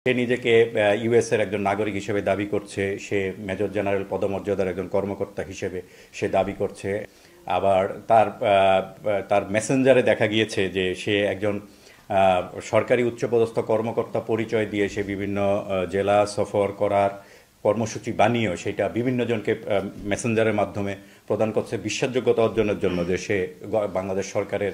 সে নিজেকে ইউএস এর একজন নাগরিক হিসেবে দাবি করছে, সে মেজর জেনারেল পদমর্যাদার একজন কর্মকর্তা হিসেবে সে দাবি করছে। আবার তার মেসেঞ্জারে দেখা গিয়েছে যে সে একজন সরকারি উচ্চপদস্থ কর্মকর্তা পরিচয় দিয়ে সে বিভিন্ন জেলা সফর করার কর্মসূচি বানিয়েও সেটা বিভিন্ন জনকে মেসেঞ্জারের মাধ্যমে প্রদান করছে বিশ্বাসযোগ্যতা অর্জনের জন্য যে সে বাংলাদেশ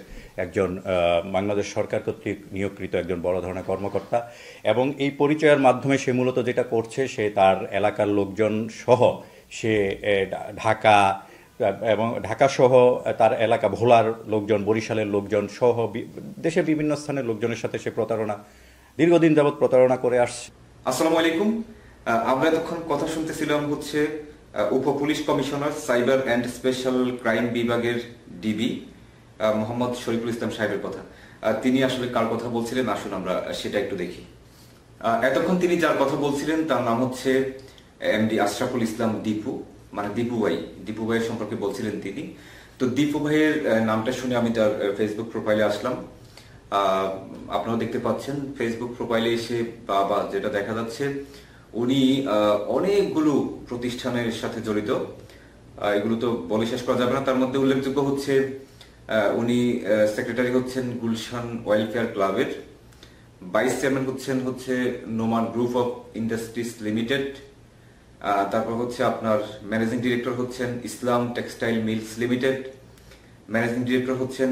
সরকার কর্তৃক নিয়োগকৃত একজন বড় ধরনের কর্মকর্তা। এবং এই পরিচয়ের মাধ্যমে সে মূলত যেটা করছে, সে তার এলাকার লোকজন সহ সে ঢাকা এবং ঢাকাসহ তার এলাকা ভোলার লোকজন, বরিশালের লোকজন সহ দেশের বিভিন্ন স্থানের লোকজনের সাথে সে দীর্ঘদিন যাবৎ প্রতারণা করে আসছে। আসসালামু আলাইকুম। আমরা এতক্ষণ কথা শুনতেছিলাম হচ্ছে উপ police commissioner cyber and special crime বিভাগের ডিবি মোহাম্মদ শরীফুল ইসলাম সাহেবের কথা। তিনি আসলে কার কথা বলছিলেন, আসুন আমরা সেটা একটু দেখি। এতক্ষণ তিনি যার কথা বলছিলেন তার নাম হচ্ছে এমডি আশরাফুল ইসলাম দীপু, মানে দীপু ভাইয়ের সম্পর্কে বলছিলেন তিনি। তো দীপু ভাইয়ের নামটা শুনে আমি তার ফেসবুক প্রোফাইলে আসলাম। আপনারা দেখতে পাচ্ছেন ফেসবুক প্রোফাইলে এসে বা যেটা দেখা যাচ্ছে, উনি অনেকগুলো প্রতিষ্ঠানের সাথে জড়িত। এগুলো তো বলে শেষ করা যাবে না। তার মধ্যে উল্লেখযোগ্য হচ্ছে উনি সেক্রেটারি হচ্ছেন গুলশান ওয়েলফেয়ার ক্লাবের, ভাইস চেয়ারম্যান হচ্ছে Noman group of industries limited. তারপর হচ্ছে আপনার ম্যানেজিং ডিরেক্টর হচ্ছেন Islam textile mills limited, managing director হচ্ছেন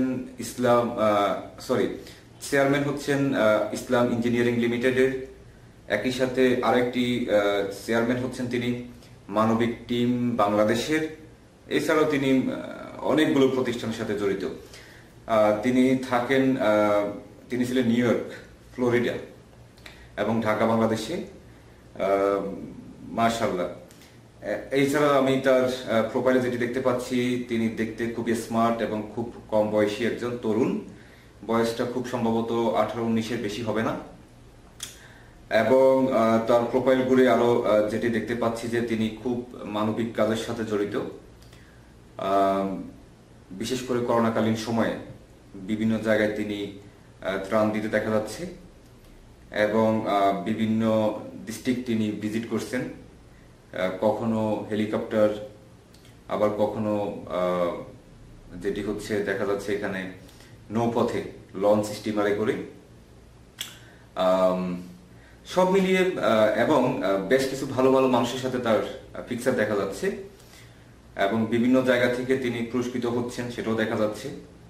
চেয়ারম্যান হচ্ছেন ইসলাম ইঞ্জিনিয়ারিং লিমিটেডের। একই সাথে আরেকটি চেয়ারম্যান হচ্ছেন তিনি মানবিক টিম বাংলাদেশের। এছাড়াও তিনি অনেকগুলো প্রতিষ্ঠানের সাথে জড়িত। তিনি ছিলেন নিউ ইয়র্ক, ফ্লোরিডা এবং ঢাকা বাংলাদেশে। মাশাআল্লাহ। এছাড়া আমি তার প্রোফাইলে যেটি দেখতে পাচ্ছি, তিনি দেখতে খুবই স্মার্ট এবং খুব কম বয়সী একজন তরুণ। বয়সটা খুব সম্ভবত 18-19-এর বেশি হবে না। এবং তার প্রোফাইল ঘুরে আরো যেটি দেখতে পাচ্ছি যে তিনি খুব মানবিক কাজের সাথে জড়িত। বিশেষ করে করোনাকালীন সময়ে বিভিন্ন জায়গায় তিনি ত্রাণ দিতে দেখা যাচ্ছে এবং বিভিন্ন ডিস্ট্রিক্ট তিনি ভিজিট করছেন, কখনো হেলিকপ্টার, আবার কখনো যেটি হচ্ছে দেখা যাচ্ছে এখানে নৌপথে লঞ্চ স্টিমারে করে। সব মিলিয়ে এবং বেশ কিছু ভালো ভালো মানুষের সাথে তার পিকচার দেখা যাচ্ছে এবং বিভিন্ন জায়গা থেকে তিনি পুরস্কৃত হচ্ছেন, সেটাও দেখা যাচ্ছে,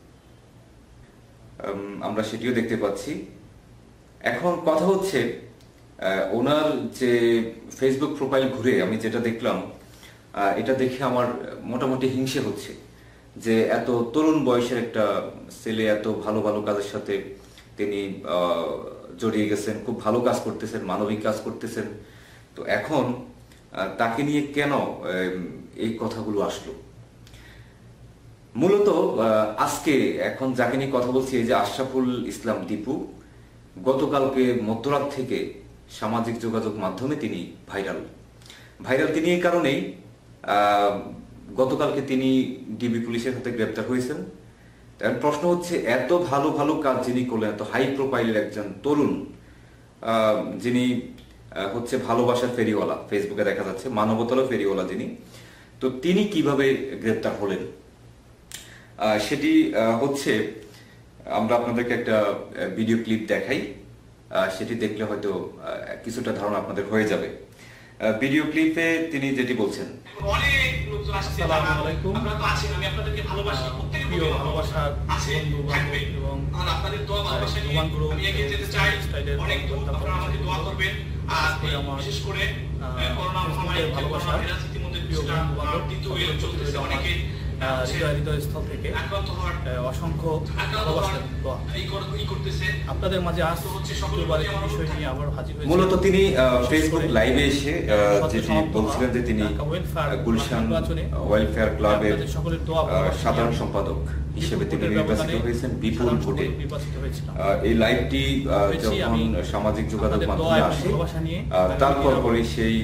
আমরা সেটিও দেখতে পাচ্ছি। এখন কথা হচ্ছে ওনার যে ফেসবুক প্রোফাইল ঘুরে আমি যেটা দেখলাম, এটা দেখে আমার মোটামুটি হিংসে হচ্ছে যে এত তরুণ বয়সের একটা ছেলে এত ভালো ভালো কাজের সাথে তিনি জড়িয়ে গেছেন, খুব ভালো কাজ করতেছেন, মানবিক কাজ করতেছেন। তো এখন তাকে নিয়ে কেন এই কথাগুলো আসলো? মূলত আজকে এখন যাকে নিয়ে কথা বলছি, এই যে আশরাফুল ইসলাম দীপু, গতকালকে মধ্যরাত থেকে সামাজিক যোগাযোগ মাধ্যমে তিনি ভাইরাল তিনি এই কারণেই, গতকালকে তিনি ডিবি পুলিশের হাতে গ্রেপ্তার হয়েছেন। প্রশ্ন হচ্ছে, এত ভালো ভালো কাজ যিনি করলেন, এত হাই প্রোফাইলের একজন তরুণ, যিনি হচ্ছে ভালোবাসার ফেরিওয়ালা, ফেসবুকে দেখা যাচ্ছে মানবতার ফেরিওয়ালা যিনি, তো তিনি কিভাবে গ্রেপ্তার হলেন সেটি হচ্ছে আমরা আপনাদেরকে একটা ভিডিও ক্লিপ দেখাই। সেটি দেখলে হয়তো কিছুটা ধারণা আপনাদের হয়ে যাবে। ভিডিও ক্লিপে তিনি যেটি বলছেন, অনেক লোকজন আসছে, আমরা তো আছি, আমি আপনাদেরকে ভালোবাসি, প্রত্যেককে ভালোবাসা আছে থাকবে এবং আপনাদের দোয়া ভালোবাসা নিয়ে আমি এগিয়ে যেতে চাই। অনেক আপনারা আমাকে দোয়া করবেন। আর বিশেষ করে করোনা মহামারীর ভালোবাসা ইতিমধ্যে দ্বিতীয় ওয়েভ চলতেছে, অনেকে হৃদয়স্থল থেকে অসংখ্য আপনাদের মাঝে বিষয় নিয়ে আবার হাজির হয়েছে। মূলত তিনি ফেসবুক লাইভে এসে যেটি বলছিলেন যে তিনি গুলশান ওয়েলফেয়ার ক্লাবের সাধারণ সম্পাদক হিসেবে তিনি নির্বাচিত হয়েছেন বিপুল ভোটে। এই লাইভটি যখন সামাজিক যোগাযোগ মাধ্যমে আসে, তারপর পরে সেই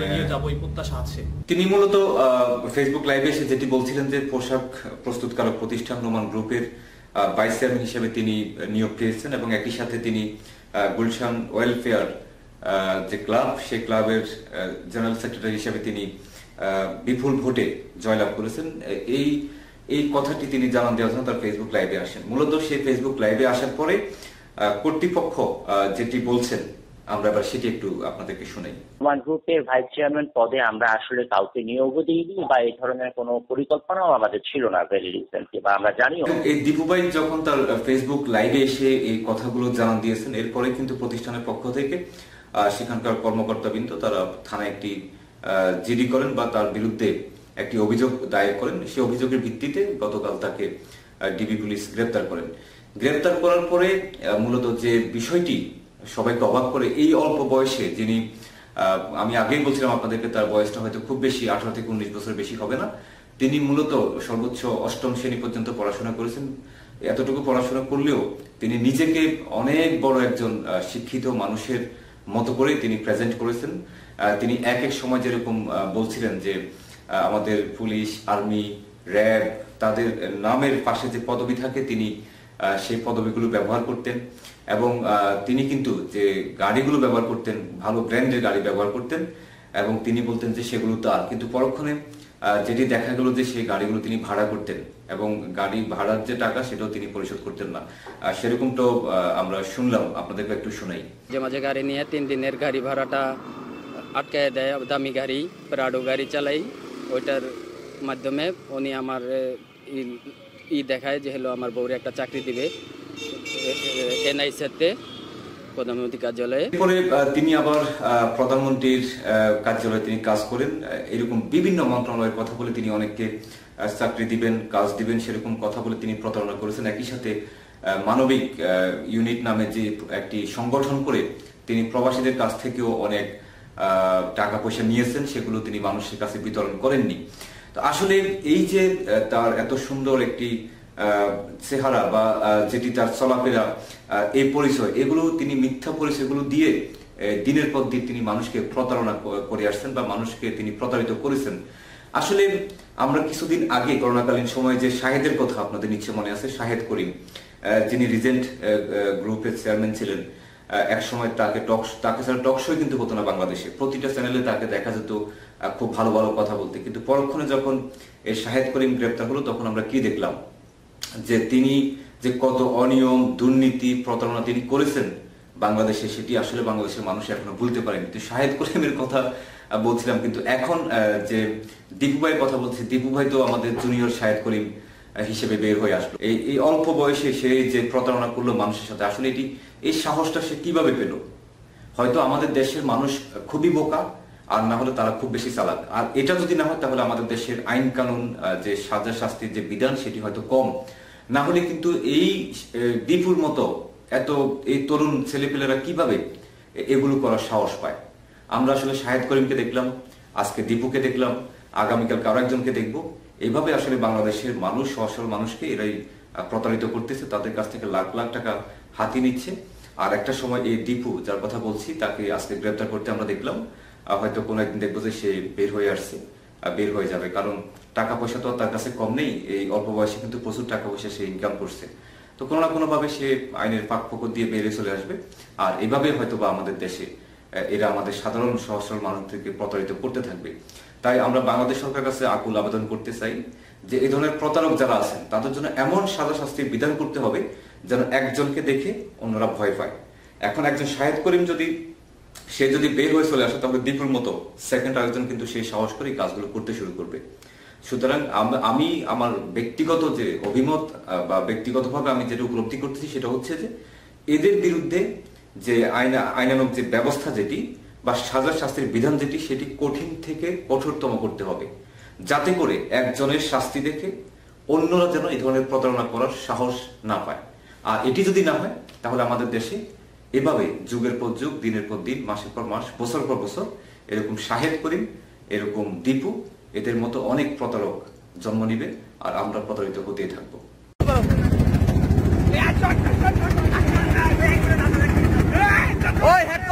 তিনি মূলত ফেসবুক লাইভে এসে যেটি বলছিলেন যে পোশাক প্রস্তুতকারক প্রতিষ্ঠান নোমান গ্রুপের ভাইস চেয়ারম্যান হিসেবে তিনি নিয়োগ পেয়েছেন এবং একই সাথে তিনি গুলশান ওয়েলফেয়ার যে ক্লাব, সেই ক্লাবের জেনারেল সেক্রেটারি হিসেবে তিনি বিপুল ভোটে জয়লাভ করেছেন। এই কথাটি তিনি জানান দেওয়ার জন্য তার ফেসবুক লাইভে আসেন। মূলত সেই ফেসবুক লাইভে আসার পরে কর্তৃপক্ষ যেটি বলছেন আমরা এবার সেটি একটু আপনাদেরকে শুনাই। ওয়ান গ্রুপের ভাইস চেয়ারম্যান পদে আমরা আসলে কাউকে নিয়োগও দিইনি বা এই ধরনের কোনো পরিকল্পনাও আমাদের ছিল না ভেরি রিসেন্টলি, বা আমরা জানিও। এই দীপু ভাই যখন তার ফেসবুক লাইভে এসে এই কথাগুলো জানান দিয়েছেন, এরপরে কিন্তু প্রতিষ্ঠানের পক্ষ থেকে সেখানকার কর্মকর্তাবৃন্দ তারা থানায় একটি জিডি করেন বা তার বিরুদ্ধে একটি অভিযোগ দায়ের করেন। সেই অভিযোগের ভিত্তিতে গতকাল তাকে ডিবি পুলিশ গ্রেপ্তার করেন। গ্রেপ্তার করার পরে মূলত যে বিষয়টি সবাইকে অবাক করে, এই অল্প বয়সে যিনি, আমি আগেই বলছিলাম আপনাদেরকে তার বয়সটা হয়তো খুব বেশি 18 থেকে 19 বছর বেশি হবে না, তিনি মূলত সর্বোচ্চ 8ম শ্রেণী পর্যন্ত পড়াশোনা করেছেন। এতটুকু পড়াশোনা করলেও তিনি নিজেকে অনেক বড় একজন শিক্ষিত মানুষের মতো করে তিনি প্রেজেন্ট করেছেন। তিনি এক এক সময় যেরকম বলছিলেন যে আমাদের পুলিশ, আর্মি, র্যাব তাদের নামের পাশে যে পদবি থাকে তিনি সেই পদবিগুলো ব্যবহার করতেন, এবং তিনি কিন্তু যে গাড়িগুলো ব্যবহার করতেন ভালো ব্র্যান্ডের গাড়ি ব্যবহার করতেন, এবং তিনি বলতেন যে সেগুলো তার, কিন্তু পরক্ষণে যেটি দেখা গেল যে সেই গাড়িগুলো তিনি ভাড়া করতেন এবং গাড়ি ভাড়ার যে টাকা সেটাও তিনি পরিশোধ করতেন না। সেরকমটাও আমরা শুনলাম, আপনাদেরকে একটু শোনাই। যে মাঝে গাড়ি নিয়ে 3 দিনের গাড়ি ভাড়াটা আটকায় দেয়, দামি গাড়ি প্রাডো গাড়ি চালাই, ওইটার মাধ্যমে উনি আমার দেখায় যে হলো আমার বউরে একটা চাকরি দিবে এনআইসিতে, প্রধানমন্ত্রী কার্যালয়ে। এরপরে তিনি আবার প্রধানমন্ত্রীর কার্যালয়ে তিনি কাজ করেন। এরকম বিভিন্ন মন্ত্রণালয়ের কথা বলে তিনি অনেককে চাকরি দিবেন, কাজ দিবেন, সেরকম কথা বলে তিনি প্রতারণা করেছেন। একই সাথে মানবিক ইউনিট নামে যে একটি সংগঠন করে তিনি প্রবাসীদের কাছ থেকেও অনেক টাকা পয়সা নিয়েছেন, সেগুলো তিনি মানুষের কাছে বিতরণ করেননি। তো আসলে এই যে তার এত সুন্দর একটি চেহারা বা যেটি তার চলাফেরা, এই পরিচয়, এগুলো তিনি মিথ্যা পরিচয়গুলো দিয়ে দিনের পর দিন তিনি মানুষকে প্রতারণা করে আসছেন বা মানুষকে তিনি প্রতারিত করেছেন। আসলে আমরা কিছুদিন আগে করোনাকালীন সময়ে যে শাহেদের কথা আপনাদের নিশ্চয় মনে আছে, শাহেদ করিম, যিনি রিজেন্ট গ্রুপের চেয়ারম্যান ছিলেন, এক সময় তাকে ছাড়া টক শো কিন্তু হতো না বাংলাদেশে, প্রতিটা চ্যানেলে তাকে দেখা যেত খুব ভালো ভালো কথা বলতে। কিন্তু পরক্ষণে যখন এই শাহেদ করিম গ্রেপ্তার হলো, তখন আমরা কি দেখলাম যে তিনি যে কত অনিয়ম, দুর্নীতি, প্রতারণা তিনি করেছেন বাংলাদেশে, সেটি আসলে বাংলাদেশের মানুষ এখনো ভুলতে পারেনি। তো শাহেদ করিমের কথা বলছিলাম, কিন্তু এখন যে দীপু ভাইয়ের কথা বলছি, দীপু ভাই তো আমাদের জুনিয়র শাহেদ করিম হিসেবে বের হয়ে আসলো। এই অল্প বয়সে সে যে প্রতারণা করলো মানুষের সাথে, আসলে এই সাহসটা সে কিভাবে পেল? হয়তো আমাদের দেশের মানুষ খুবই বোকা, আর না হলে তারা খুব বেশি চালাক। আর এটা যদি না হয় তাহলে আমাদের দেশের আইন কানুন, যে সাজা শাস্তির যে বিধান, সেটি হয়তো কম। না হলে কিন্তু এই দীপুর মতো এই তরুণ ছেলেপেলেরা কিভাবে এগুলো করার সাহস পায়? আমরা আসলে শাহেদ করিমকে দেখলাম, আজকে দীপুকে দেখলাম, আগামীকাল কারো একজনকে দেখবো। এইভাবে আসলে বাংলাদেশের মানুষ, সহসল মানুষকে এরাই প্রতারিত করতেছে, তাদের কাছ থেকে লাখ লাখ টাকা হাতিয়ে নিচ্ছে। আর একটা সময় এই দীপু, যার কথা বলছি, তাকে আজকে গ্রেপ্তার করতে আমরা দেখলাম। হয়তো কোনো একদিন দেখবো যে সে বের হয়ে আসছে, বের হয়ে যাবে, কারণ টাকা পয়সা তো তার কাছে কম নেই। এই অল্প বয়সে কিন্তু প্রচুর টাকা পয়সা সে ইনকাম করছে। তো কোনো না কোনো ভাবে সে আইনের ফাঁক ফোকর দিয়ে বেরিয়ে চলে আসবে। আর এভাবে হয়তো বা আমাদের দেশে এরা আমাদের সাধারণ সহসরল মানুষদেরকে প্রতারিত করতে থাকবে। তাই আমরা বাংলাদেশ সরকারের কাছে আকুল আবেদন করতে চাই যে এই ধরনের প্রতারক যারা আছেন তাদের জন্য এমন সাজা শাস্তির বিধান করতে হবে যেন একজনকে দেখে অন্যরা ভয় পায়। এখন একজন শাহেদ করিম সে যদি বের হয়ে চলে আসে, তাহলে দীপুর মতো সেকেন্ড আরেকজন কিন্তু সেই সাহস করে কাজগুলো করতে শুরু করবে। সুতরাং আমি আমার ব্যক্তিগত যে অভিমত বা ব্যক্তিগতভাবে আমি যেটা উপলব্ধি করতেছি, সেটা হচ্ছে যে এদের বিরুদ্ধে যে আইনানুগ যে ব্যবস্থা যেটি বা সাজা শাস্তির বিধান যেটি, সেটি কঠিন থেকে কঠোরতম করতে হবে, যাতে করে একজনের শাস্তি দেখে অন্যরা যেন এই ধরনের প্রতারণা করার সাহস না পায়। আর এটি যদি না হয়, তাহলে আমাদের দেশে এভাবে যুগের পর যুগ, দিনের পর দিন, মাসের পর মাস, বছর পর বছর এরকম শাহেদ করিম, এরকম দীপু, এদের মতো অনেক প্রতারক জন্ম নিবে, আর আমরা প্রতারিত হতেই থাকবো। ওই